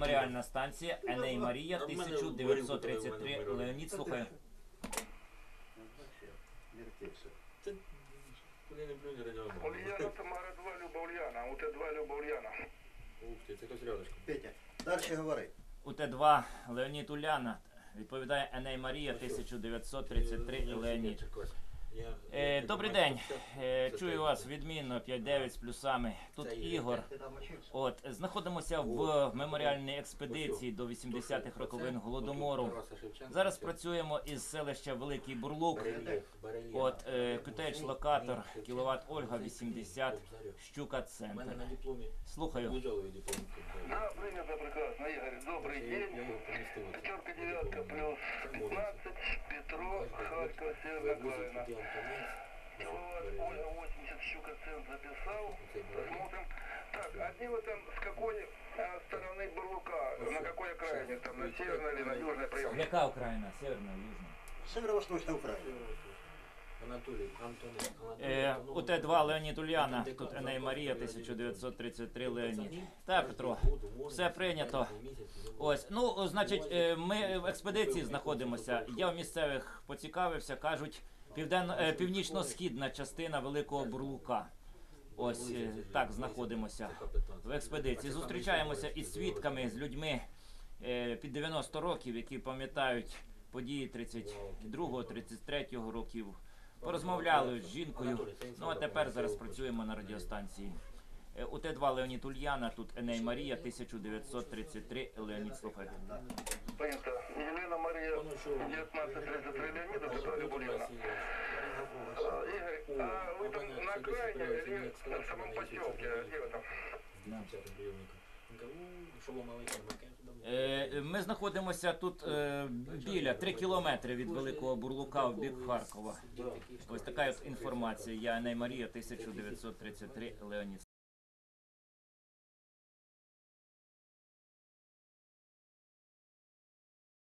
Меморіальна станція Еней Марія, 1933. Леонід, слухаю. Ульяна Тамара 2, Люба Ульяна. УТ-2, Люба Ульяна. Ух ти, це якось рядочком. Петя, дальше говори. УТ-2 Леонід Уляна. Відповідає Еней Марія, 1933. Леонід. Добрий день. Чую вас відмінно, 5-9 з плюсами. Тут Ігор. Знаходимося в меморіальній експедиції до 80-х роковин Голодомору. Зараз працюємо із селища Великий Бурлук. QTH-локатор, кіловат Ольга 80, Щука Центр. Слухаю. Да, принято прекрасно, Игорь. Добрый день. Пятерка, девятка, плюс 15. Петро, Харьков, Северная Украина. Киловатт, Ольга 80, Щука Центр записал. Посмотрим. Так, они вы там с какой стороны Бурлука? На какой окраине? Там на северной или на южной приемке? Яка Україна? Северна, Южна? Северо-Восточная Украина. Анатолій, УТ-2 Леонід Ульяна, тут Еней Марія, 1933. Леонід. Так, Петро, все прийнято. Значить, ми в експедиції знаходимося. Я в місцевих поцікавився, кажуть, північно-східна частина Великого Бурлука. Так знаходимося в експедиції. Зустрічаємося із свідками, з людьми під 90 років, які пам'ятають події 32-33 років. Порозмовляли з жінкою. А тепер зараз працюємо на радіостанції. УТ-2 Леонід Ульяна, тут Еней Марія, 1933. Леонід, слухайте. Принято. Елена Мария, 1933 Леонида, Петро, Люба Ульяна. Игорь, а вы там на окраине или в самом поселке? Где вы там? Ми знаходимося тут біля 3 кілометри від Великого Бурлука в бік Харкова. Ось така інформація. Я Еней Марія, 1933. Леонід.